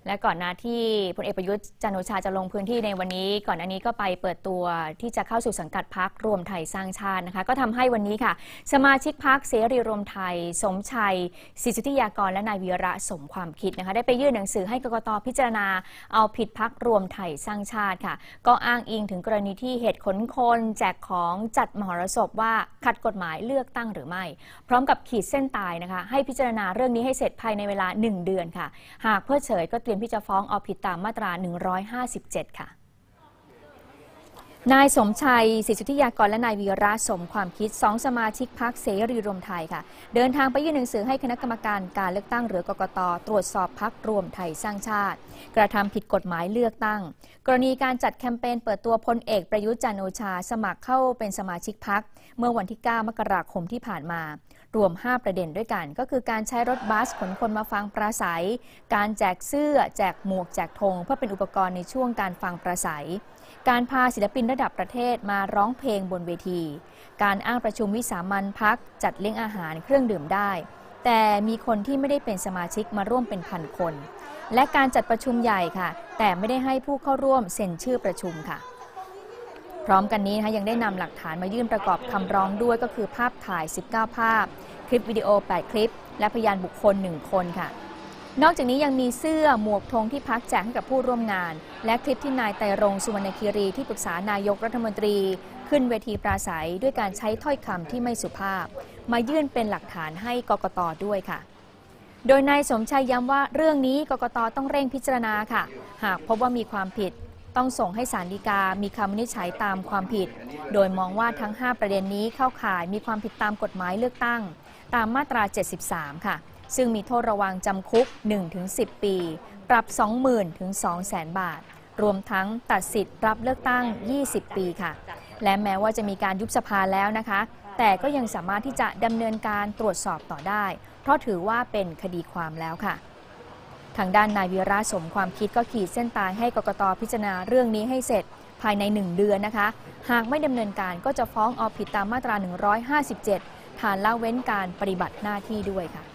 และก่อนหน้าที่พลเอกประยุทธ์จันทร์โอชาจะลงพื้นที่ในวันนี้ก่อนอันนี้ก็ไปเปิดตัวที่จะเข้าสู่สังกัดพรรครวมไทยสร้างชาตินะคะก็ทำให้วันนี้ค่ะสมาชิกพรรคเสรีรวมไทยสมชัยศรีสุทธิยากรและนายวีระสมความคิดนะคะได้ไปยื่นหนังสือให้กกต.พิจารณาเอาผิดพรรครวมไทยสร้างชาติค่ะก็อ้างอิงถึงกรณีที่เหตุขนคนแจกของจัดมหรสพว่าขัดกฎหมายเลือกตั้งหรือไม่พร้อมกับขีดเส้นตายนะคะให้พิจารณาเรื่องนี้ให้เสร็จภายในเวลา1 เดือนค่ะหากเพิกเฉยก็เตรียมที่จะฟ้องเอาผิดตามมาตรา157ค่ะนายสมชัยศรีสุทธิยากรและนายวีระสมความคิด2 สมาชิกพรรคเสรีรวมไทยค่ะเดินทางไปยื่นหนังสือให้คณะกรรมการการเลือกตั้งหรือกกต.ตรวจสอบพรรครวมไทยสร้างชาติกระทำผิดกฎหมายเลือกตั้งกรณีการจัดแคมเปญเปิดตัวพลเอกประยุทธ์จันทร์โอชาสมัครเข้าเป็นสมาชิกพรรคเมื่อวันที่9 มกราคมที่ผ่านมารวม5 ประเด็นด้วยกันก็คือการใช้รถบัสขนคนมาฟังปราศัยการแจกเสื้อแจกหมวกแจกธงเพื่อเป็นอุปกรณ์ในช่วงการฟังปราศัยการพาศิลปินระดับประเทศมาร้องเพลงบนเวทีการอ้างประชุมวิสามัญพรรคจัดเลี้ยงอาหารเครื่องดื่มได้แต่มีคนที่ไม่ได้เป็นสมาชิกมาร่วมเป็นพันคนและการจัดประชุมใหญ่ค่ะแต่ไม่ได้ให้ผู้เข้าร่วมเซ็นชื่อประชุมค่ะพร้อมกันนี้นะคะยังได้นำหลักฐานมายื่นประกอบคำร้องด้วยก็คือภาพถ่าย19 ภาพคลิปวิดีโอ8 คลิปและพยานบุคคล1 คนค่ะนอกจากนี้ยังมีเสื้อหมวกธงที่พรรคแจกให้กับผู้ร่วมงานและคลิปที่นายไตรรงค์ สุวรรณคีรีที่ปรึกษานายกรัฐมนตรีขึ้นเวทีปราศัยด้วยการใช้ถ้อยคำที่ไม่สุภาพมายื่นเป็นหลักฐานให้กกต.ด้วยค่ะโดยนายสมชัยย้ำว่าเรื่องนี้กกต.ต้องเร่งพิจารณาค่ะหากพบว่ามีความผิดต้องส่งให้ศาลฎีกามีคำวินิจฉัยตามความผิดโดยมองว่าทั้ง5 ประเด็นนี้เข้าข่ายมีความผิดตามกฎหมายเลือกตั้งตามมาตรา73ค่ะซึ่งมีโทษระวางจำคุก 1-10 ปีปรับ 20,000 ถึง 200,000 บาทรวมทั้งตัดสิทธิ์รับเลือกตั้ง20 ปีค่ะและแม้ว่าจะมีการยุบสภาแล้วนะคะแต่ก็ยังสามารถที่จะดำเนินการตรวจสอบต่อได้เพราะถือว่าเป็นคดีความแล้วค่ะทางด้านนายวีระสมความคิดก็ขีดเส้นตายให้กกต.พิจารณาเรื่องนี้ให้เสร็จภายใน1 เดือนนะคะหากไม่ดำเนินการก็จะฟ้องเอาผิดตามมาตรา157ฐานละเว้นการปฏิบัติหน้าที่ด้วยค่ะ